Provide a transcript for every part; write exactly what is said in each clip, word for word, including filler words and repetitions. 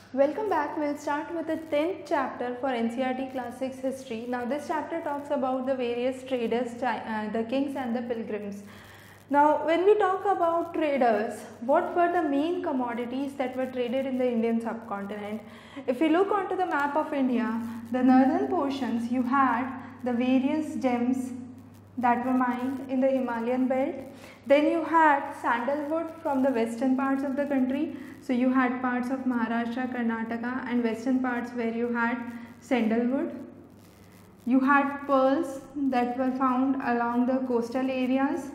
Welcome back. We'll start with the tenth chapter for N C E R T Class six History. Now this chapter talks about the various traders, uh, the kings and the pilgrims. Now when we talk about traders, what were the main commodities that were traded in the Indian subcontinent? If you look onto the map of India, the northern portions, you had the various gems that were mined in the Himalayan belt. Then you had sandalwood from the western parts of the country. So you had parts of Maharashtra, Karnataka and western parts where you had sandalwood. You had pearls that were found along the coastal areas.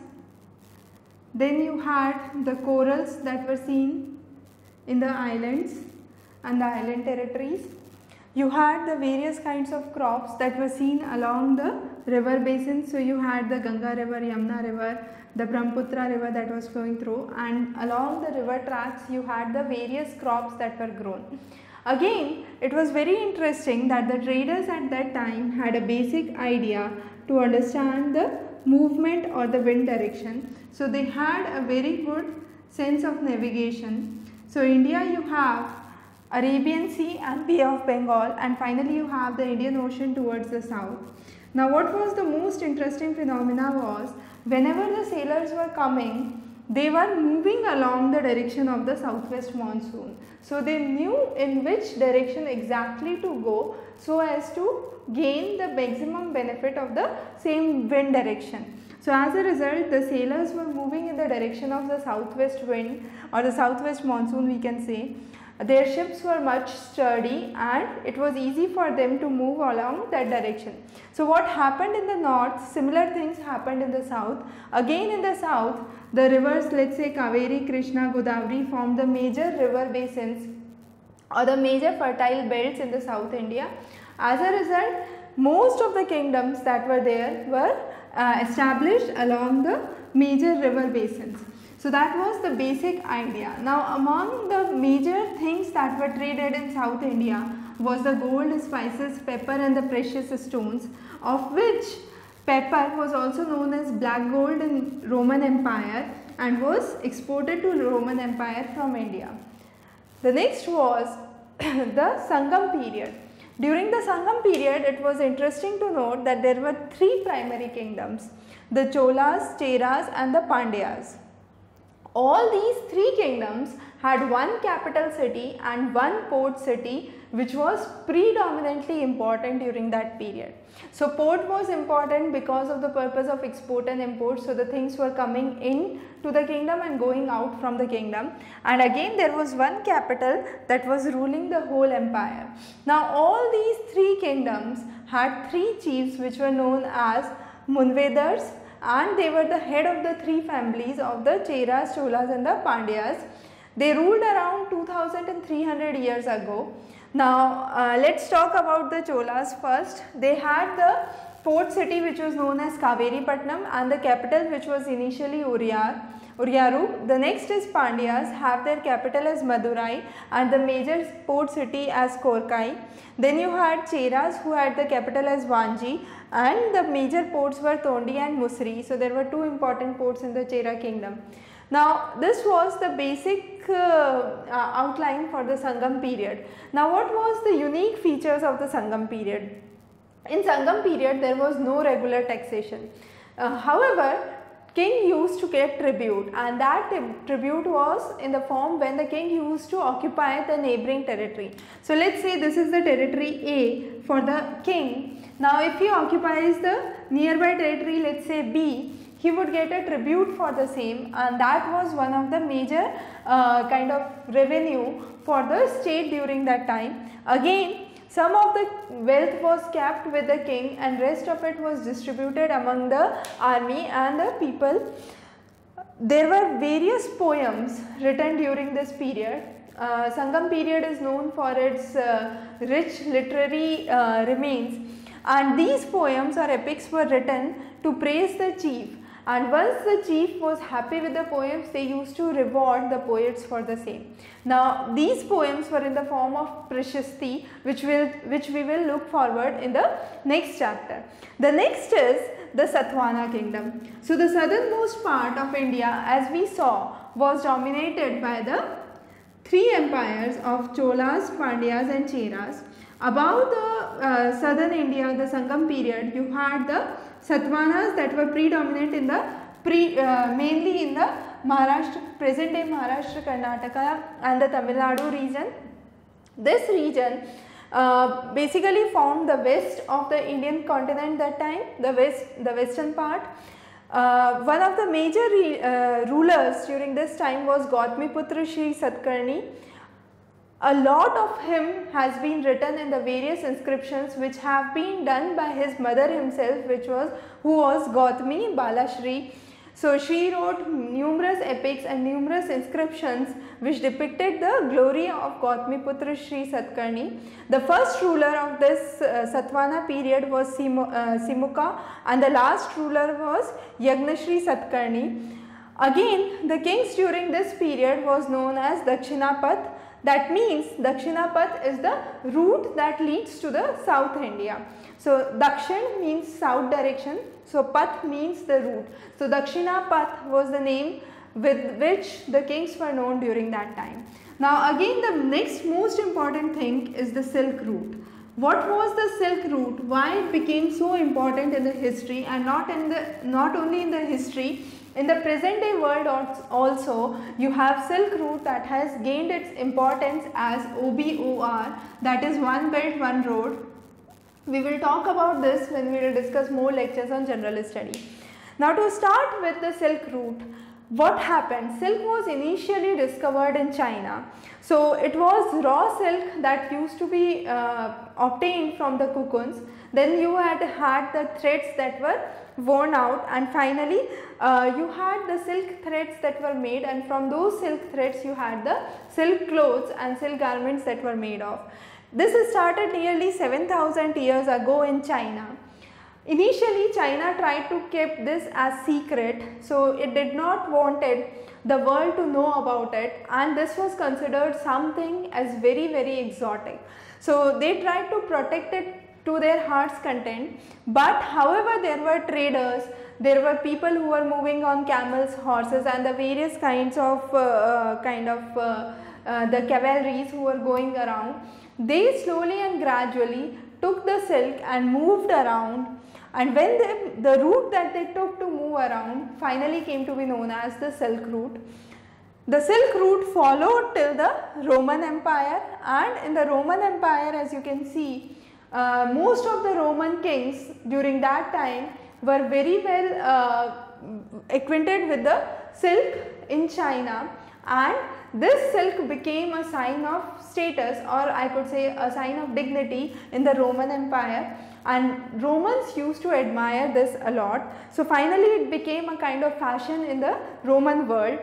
Then you had the corals that were seen in the islands and the island territories. You had the various kinds of crops that were seen along the river basins. So you had the Ganga river, Yamuna river, the Brahmaputra river that was flowing through, and along the river tracks you had the various crops that were grown. Again, it was very interesting that the traders at that time had a basic idea to understand the movement or the wind direction. So they had a very good sense of navigation. So India, you have Arabian Sea and Bay of Bengal, and finally you have the Indian Ocean towards the south. Now what was the most interesting phenomena was, whenever the sailors were coming, they were moving along the direction of the southwest monsoon. So they knew in which direction exactly to go so as to gain the maximum benefit of the same wind direction. So as a result, the sailors were moving in the direction of the southwest wind or the southwest monsoon, we can say. Their ships were much sturdy and it was easy for them to move along that direction. So what happened in the north, similar things happened in the south. Again in the south, the rivers, let's say Kaveri, Krishna, Godavari, formed the major river basins or the major fertile belts in the South India. As a result, most of the kingdoms that were there were uh, established along the major river basins. So that was the basic idea. Now among the major things that were traded in South India was the gold, spices, pepper and the precious stones, of which pepper was also known as black gold in Roman Empire and was exported to Roman Empire from India. The next was the Sangam period. During the Sangam period, it was interesting to note that there were three primary kingdoms, the Cholas, Cheras and the Pandyas. All these three kingdoms had one capital city and one port city, which was predominantly important during that period. So port was important because of the purpose of export and import. So the things were coming in to the kingdom and going out from the kingdom. And again there was one capital that was ruling the whole empire. Now all these three kingdoms had three chiefs which were known as Muvendars, and they were the head of the three families of the Cheras, Cholas and the Pandyas. They ruled around two thousand three hundred years ago. Now uh, let's talk about the Cholas first. They had the port city which was known as Kaveripattinam and the capital which was initially Uraiyur. Uraiyur. The next is Pandyas, have their capital as Madurai and the major port city as Korkai. Then you had Cheras who had the capital as Vanji and the major ports were Tondi and Musiri. So there were two important ports in the Chera kingdom. Now this was the basic uh, uh, outline for the Sangam period. Now what was the unique features of the Sangam period? In Sangam period there was no regular taxation. Uh, however, king used to get tribute, and that tribute was in the form when the king used to occupy the neighboring territory. So let's say this is the territory A for the king. Now if he occupies the nearby territory, let's say B, he would get a tribute for the same, and that was one of the major uh, kind of revenue for the state during that time. Again, some of the wealth was kept with the king and rest of it was distributed among the army and the people. There were various poems written during this period. Uh, Sangam period is known for its uh, rich literary uh, remains, and these poems or epics were written to praise the chief. And once the chief was happy with the poems, they used to reward the poets for the same. Now these poems were in the form of prashasti, which will which we will look forward in the next chapter. The next is the Satavahana kingdom. So the southernmost part of India, as we saw, was dominated by the three empires of Cholas, Pandyas and Cheras. Above the uh, southern India, the Sangam period, you had the Satavahanas that were predominant in the pre, uh, mainly in the Maharashtra, present day Maharashtra, Karnataka and the Tamil Nadu region. This region uh, basically formed the west of the Indian continent that time, the west, the western part. Uh, one of the major re, uh, rulers during this time was Gautamiputra Shri Satakarni. A lot of him has been written in the various inscriptions which have been done by his mother himself, which was who was Gautami Balashri. So she wrote numerous epics and numerous inscriptions which depicted the glory of Gautamiputra Shri Satakarni. The first ruler of this uh, Satavahana period was Simu, uh, Simuka, and the last ruler was Yajnasri Satakarni. Again, the kings during this period was known as dakshinapatha. That means dakshinapatha is the route that leads to the South India. So dakshin means south direction, so path means the route. So dakshinapatha was the name with which the kings were known during that time. Now again, the next most important thing is the Silk Route. What was the Silk Route? Why it became so important in the history, and not in the not only in the history, in the present day world also you have Silk Route that has gained its importance as O B O R, that is One Belt One Road. We will talk about this when we will discuss more lectures on general study. Now to start with the Silk Route, what happened? Silk was initially discovered in China. So it was raw silk that used to be uh, obtained from the cocoons. Then you had had the threads that were worn out, and finally uh, you had the silk threads that were made, and from those silk threads you had the silk clothes and silk garments that were made of. This started nearly seven thousand years ago in China. Initially China tried to keep this as secret, so it did not wanted the world to know about it, and this was considered something as very very exotic. So they tried to protect it to their heart's content, but however there were traders, there were people who were moving on camels, horses and the various kinds of uh, uh, kind of uh, uh, the cavalries who were going around. They slowly and gradually took the silk and moved around, and when they, the route that they took to move around finally came to be known as the Silk Route. The Silk Route followed till the Roman Empire, and in the Roman Empire, as you can see, uh, most of the Roman kings during that time were very well uh, acquainted with the silk in China, and this silk became a sign of status, or I could say a sign of dignity in the Roman Empire, and Romans used to admire this a lot. So finally it became a kind of fashion in the Roman world.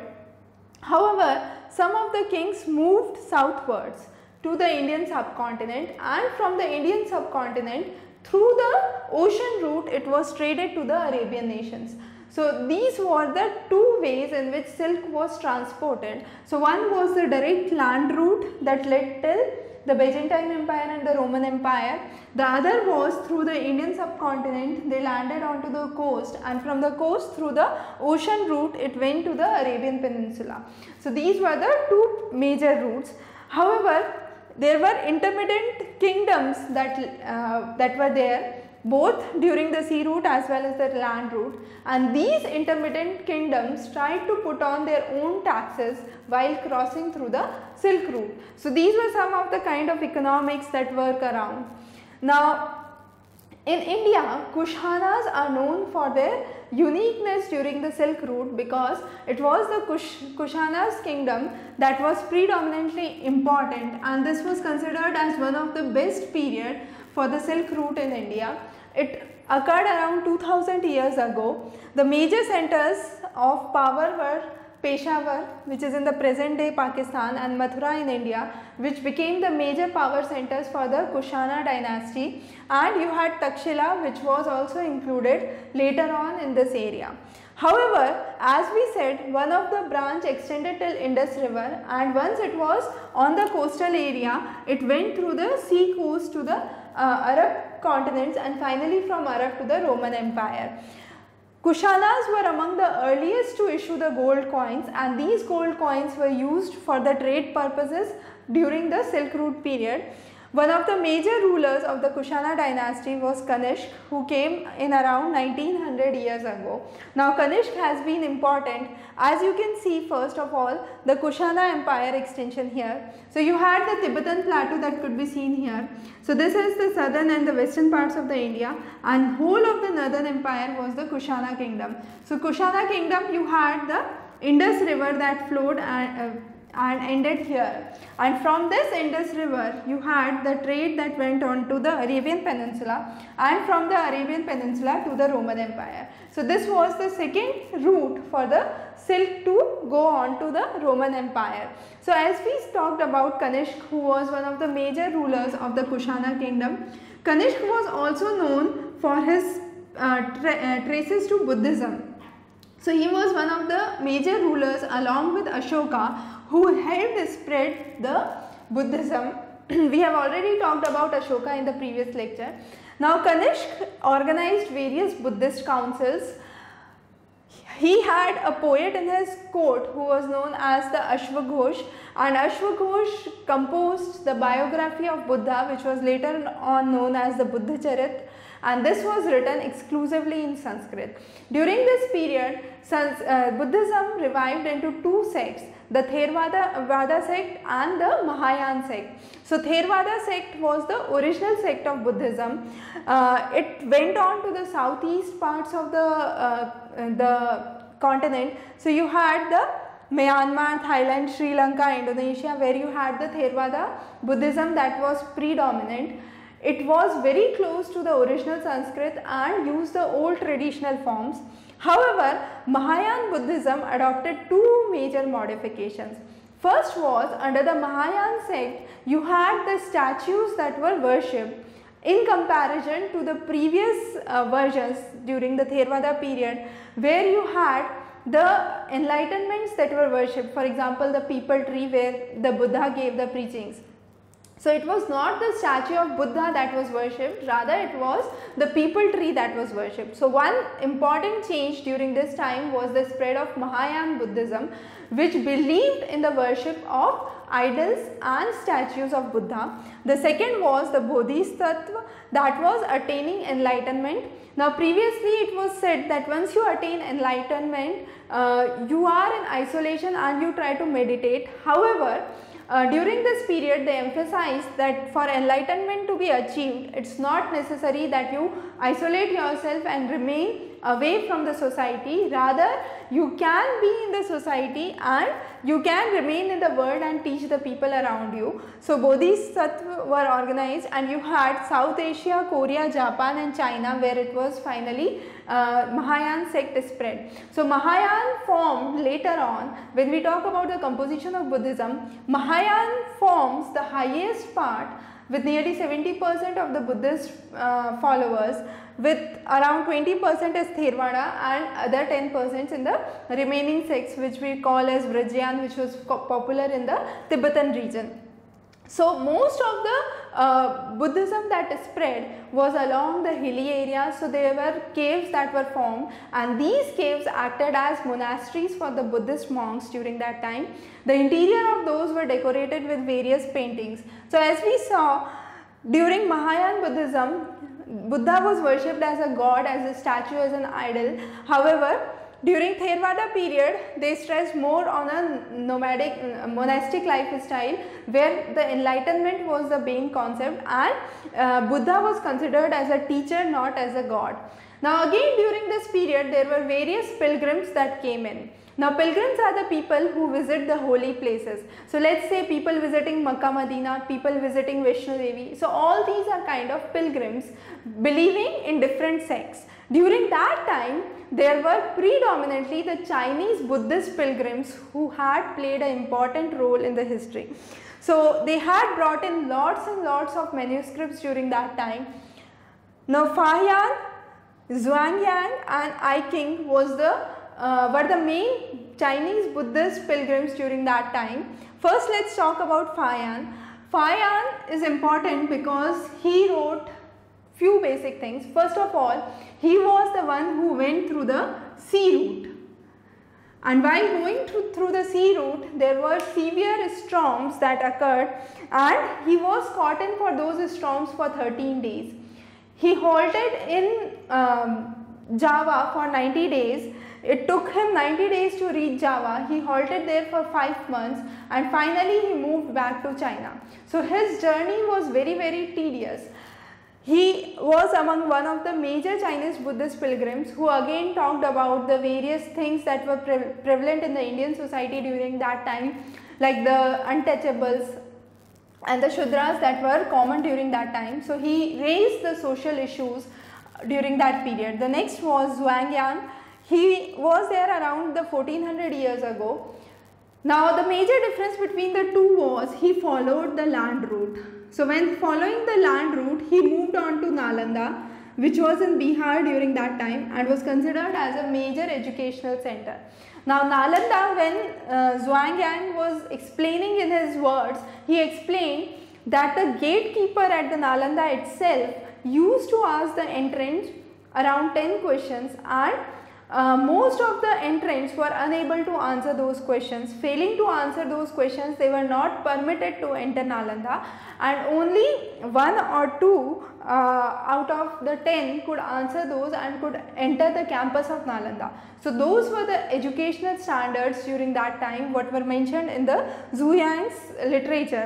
However, some of the kings moved southwards to the Indian subcontinent, and from the Indian subcontinent through the ocean route it was traded to the Arabian nations. So these were the two ways in which silk was transported. So one was the direct land route that led till the Byzantine Empire and the Roman Empire. The other was through the Indian subcontinent. They landed onto the coast, and from the coast through the ocean route it went to the Arabian Peninsula. So these were the two major routes. However, there were intermittent kingdoms that, uh, that were there, both during the sea route as well as the land route, and these intermittent kingdoms tried to put on their own taxes while crossing through the Silk Route. So these were some of the kind of economics that work around. Now in India, Kushanas are known for their uniqueness during the Silk Route, because it was the Kush, Kushanas kingdom that was predominantly important, and this was considered as one of the best period for the Silk Route in India. It occurred around two thousand years ago. The major centers of power were Peshawar, which is in the present day Pakistan, and Madurai in India, which became the major power centers for the Kushana dynasty, and you had Takshila, which was also included later on in this area. However, as we said, one of the branch extended till Indus River, and once it was on the coastal area, it went through the sea coast to the uh, Arab continents, and finally from Arab to the Roman Empire. Kushanas were among the earliest to issue the gold coins, and these gold coins were used for the trade purposes during the Silk Route period. One of the major rulers of the Kushana dynasty was Kanishk, who came in around nineteen hundred years ago. Now Kanishk has been important, as you can see, first of all the Kushana empire extension here. So you had the Tibetan plateau that could be seen here. So this is the southern and the western parts of the India, and whole of the northern empire was the Kushana kingdom. So Kushana kingdom, you had the Indus river that flowed and uh, and ended here, and from this Indus river you had the trade that went on to the Arabian Peninsula, and from the Arabian Peninsula to the Roman Empire. So this was the second route for the silk to go on to the Roman Empire. So as we talked about Kanishk, who was one of the major rulers of the Kushana kingdom, Kanishk was also known for his uh, tra uh, traces to Buddhism. So he was one of the major rulers along with Ashoka, who helped spread the Buddhism. We have already talked about Ashoka in the previous lecture. Now Kanishk organized various Buddhist councils. He had a poet in his court who was known as the Ashwaghosh, and Ashwaghosh composed the biography of Buddha, which was later on known as the Buddha Charit, and this was written exclusively in Sanskrit. During this period, uh, Buddhism revived into two sects, the Theravada Vada sect and the Mahayana sect. So Theravada sect was the original sect of Buddhism. Uh, it went on to the southeast parts of the, uh, the continent. So you had the Myanmar, Thailand, Sri Lanka, Indonesia, where you had the Theravada Buddhism that was predominant. It was very close to the original Sanskrit and used the old traditional forms. However, Mahayana Buddhism adopted two major modifications. First was, under the Mahayana sect, you had the statues that were worshipped in comparison to the previous uh, versions during the Theravada period, where you had the enlightenments that were worshipped. For example, the peepal tree where the Buddha gave the preachings. So it was not the statue of Buddha that was worshipped, rather it was the peepal tree that was worshipped. So one important change during this time was the spread of Mahayana Buddhism, which believed in the worship of idols and statues of Buddha. The second was the Bodhisattva, that was attaining enlightenment. Now previously it was said that once you attain enlightenment, uh, you are in isolation and you try to meditate. However, Uh, during this period they emphasized that for enlightenment to be achieved, it's not necessary that you isolate yourself and remain away from the society, rather you can be in the society and you can remain in the world and teach the people around you. So Bodhisattvas were organized, and you had South Asia, Korea, Japan and China, where it was finally uh, Mahayana sect spread. So Mahayana formed later on. When we talk about the composition of Buddhism, Mahayana forms the highest part with nearly seventy percent of the Buddhist uh, followers, with around twenty percent as Theravada and other ten percent in the remaining sects, which we call as Vrajyan, which was popular in the Tibetan region. So most of the uh, Buddhism that spread was along the hilly areas. So there were caves that were formed, and these caves acted as monasteries for the Buddhist monks during that time. The interior of those were decorated with various paintings. So as we saw, during Mahayana Buddhism, Buddha was worshipped as a god, as a statue, as an idol. However, during Theravada period, they stressed more on a nomadic, monastic lifestyle, where the enlightenment was the main concept, and uh, Buddha was considered as a teacher, not as a god. Now again, during this period, there were various pilgrims that came in. Now pilgrims are the people who visit the holy places. So let's say people visiting Makkah, Medina, people visiting Vaishno Devi. So all these are kind of pilgrims believing in different sects. During that time, there were predominantly the Chinese Buddhist pilgrims who had played an important role in the history. So they had brought in lots and lots of manuscripts during that time. Now Fahian, Zhuangyan and I King was the uh, were the main Chinese Buddhist pilgrims during that time. First, let's talk about Fahian. Fahian is important because he wrote few basic things. First of all, he was the one who went through the sea route. And while going through, through the sea route, there were severe storms that occurred, and he was caught in for those storms for thirteen days. He halted in um, Java for ninety days. It took him ninety days to reach Java. He halted there for five months and finally he moved back to China. So his journey was very very tedious. He was among one of the major Chinese Buddhist pilgrims who again talked about the various things that were pre prevalent in the Indian society during that time, like the untouchables and the Shudras that were common during that time. So he raised the social issues during that period. The next was Zhuangyan. He was there around the fourteen hundred years ago. Now the major difference between the two was he followed the land route. So when following the land route, he moved on to Nalanda, which was in Bihar during that time and was considered as a major educational center. Now Nalanda, when uh, Zhuangyan was explaining in his words, he explained that the gatekeeper at the Nalanda itself used to ask the entrants around ten questions, and Uh, most of the entrants were unable to answer those questions. Failing to answer those questions, they were not permitted to enter Nalanda, and only one or two uh, out of the ten could answer those and could enter the campus of Nalanda. So those were the educational standards during that time what were mentioned in the Zhuang's literature.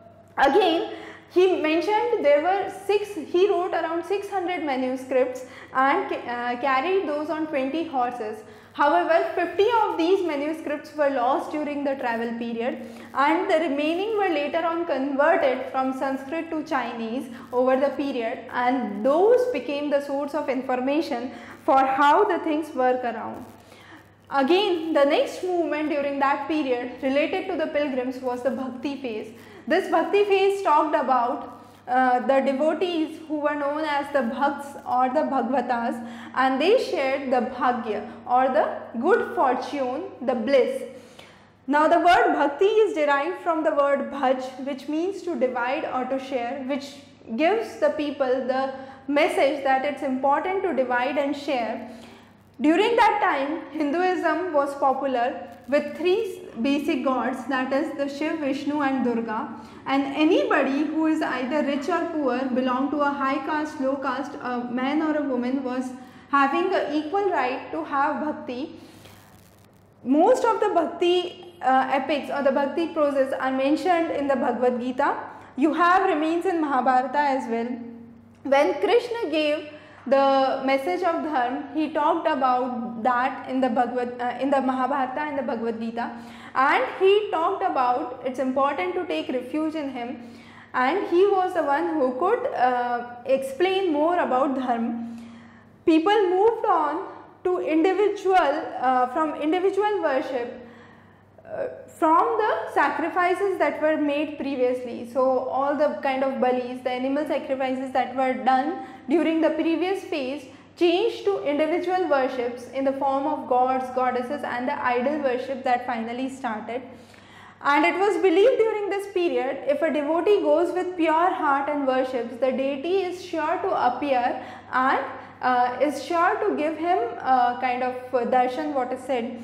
Again, he mentioned there were six, he wrote around six hundred manuscripts and uh, carried those on twenty horses. However, fifty of these manuscripts were lost during the travel period, and the remaining were later on converted from Sanskrit to Chinese over the period, and those became the source of information for how the things work around. Again, the next movement during that period related to the pilgrims was the Bhakti phase. This Bhakti phase talked about uh, the devotees who were known as the Bhakts or the Bhagavatas, and they shared the Bhagya or the good fortune, the bliss. Now the word Bhakti is derived from the word Bhaj, which means to divide or to share, which gives the people the message that it's important to divide and share. During that time, Hinduism was popular with three basic gods, that is the Shiv, Vishnu and Durga, and anybody who is either rich or poor, belong to a high caste, low caste, a man or a woman, was having an equal right to have bhakti. Most of the bhakti uh, epics or the bhakti proses are mentioned in the Bhagavad Gita. You have remains in Mahabharata as well. When Krishna gave the message of dharma, he talked about that in the Bhagavad, uh, in the Mahabharata and the Bhagavad Gita, and he talked about it's important to take refuge in him, and he was the one who could uh, explain more about dharma. People moved on to individual, uh, from individual worship uh, from the sacrifices that were made previously. So all the kind of balis, the animal sacrifices that were done during the previous phase changed to individual worships in the form of gods, goddesses and the idol worship that finally started. And it was believed during this period, if a devotee goes with pure heart and worships, the deity is sure to appear and uh, is sure to give him uh, kind of uh, darshan, what is said.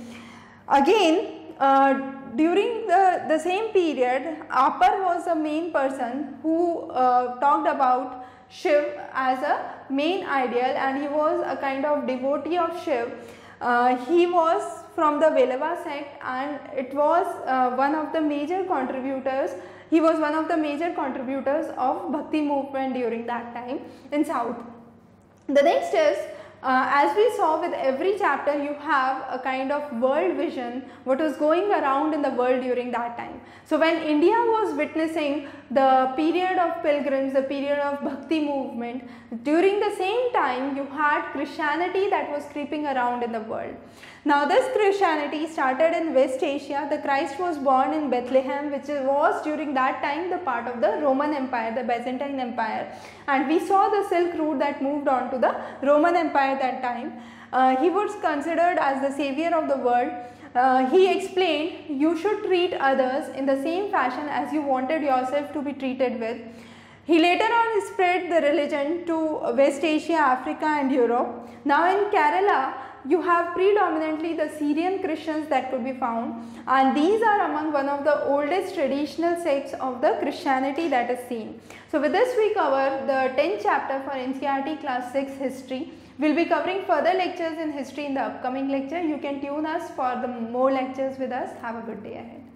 Again, uh, during the, the same period, Apar was the main person who uh, talked about Shiv as a main ideal, and he was a kind of devotee of Shiv. Uh, he was from the Velava sect, and it was uh, one of the major contributors, he was one of the major contributors of Bhakti movement during that time in South. The next is, uh, as we saw with every chapter, you have a kind of world vision, what was going around in the world during that time. So when India was witnessing the period of pilgrims, the period of Bhakti movement, during the same time you had Christianity that was creeping around in the world. Now this Christianity started in West Asia. The Christ was born in Bethlehem, which was during that time the part of the Roman Empire, the Byzantine Empire, and we saw the Silk Route that moved on to the Roman Empire that time. Uh, he was considered as the savior of the world. Uh, he explained you should treat others in the same fashion as you wanted yourself to be treated with. He later on spread the religion to West Asia, Africa and Europe. Now in Kerala, you have predominantly the Syrian Christians that could be found, and these are among one of the oldest traditional sects of the Christianity that is seen. So with this we cover the tenth chapter for N C E R T class six history. We will be covering further lectures in history in the upcoming lecture. You can tune us for the more lectures with us. Have a good day ahead.